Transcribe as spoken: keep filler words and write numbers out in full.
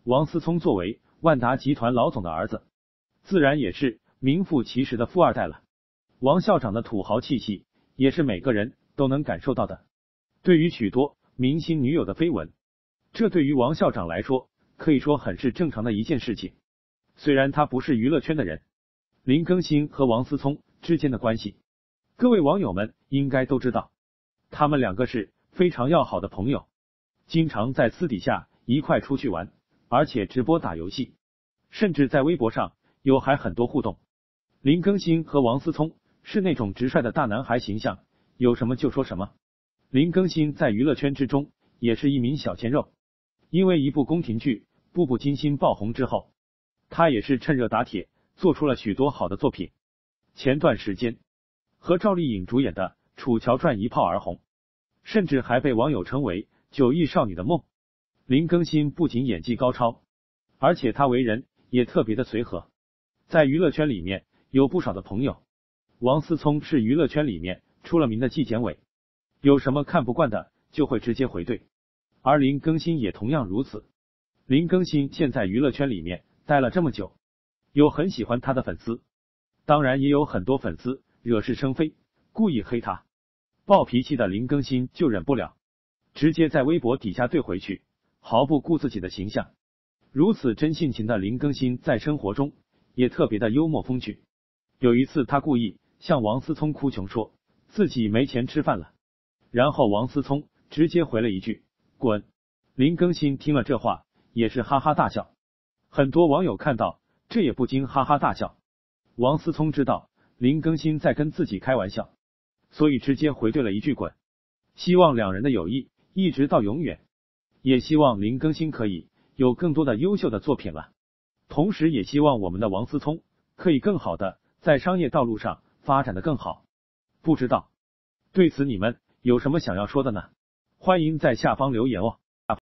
王思聪作为万达集团老总的儿子，自然也是名副其实的富二代了。王校长的土豪气息也是每个人都能感受到的。对于许多明星女友的绯闻，这对于王校长来说可以说很是正常的一件事情。虽然他不是娱乐圈的人，林更新和王思聪之间的关系，各位网友们应该都知道，他们两个是非常要好的朋友，经常在私底下一块出去玩，而且直播打游戏，甚至在微博上有还很多互动。林更新和王思聪是那种直率的大男孩形象，有什么就说什么。林更新在娱乐圈之中也是一名小鲜肉，因为一部宫廷剧《步步惊心》爆红之后，他也是趁热打铁，做出了许多好的作品。前段时间和赵丽颖主演的《楚乔传》一炮而红，甚至还被网友称为九亿少女的梦。林更新不仅演技高超，而且他为人也特别的随和，在娱乐圈里面有不少的朋友。王思聪是娱乐圈里面出了名的纪检委，有什么看不惯的就会直接回怼，而林更新也同样如此。林更新现在娱乐圈里面待了这么久，有很喜欢他的粉丝，当然也有很多粉丝惹是生非，故意黑他。暴脾气的林更新就忍不了，直接在微博底下怼回去，毫不顾自己的形象。如此真性情的林更新在生活中也特别的幽默风趣。有一次他故意向王思聪哭穷，说自己没钱吃饭了，然后王思聪直接回了一句滚。林更新听了这话也是哈哈大笑，很多网友看到这也不禁哈哈大笑。王思聪知道林更新在跟自己开玩笑，所以直接回怼了一句滚，希望两人的友谊一直到永远，也希望林更新可以有更多的优秀的作品了，同时也希望我们的王思聪可以更好的在商业道路上发展的更好。不知道对此你们有什么想要说的呢？欢迎在下方留言哦。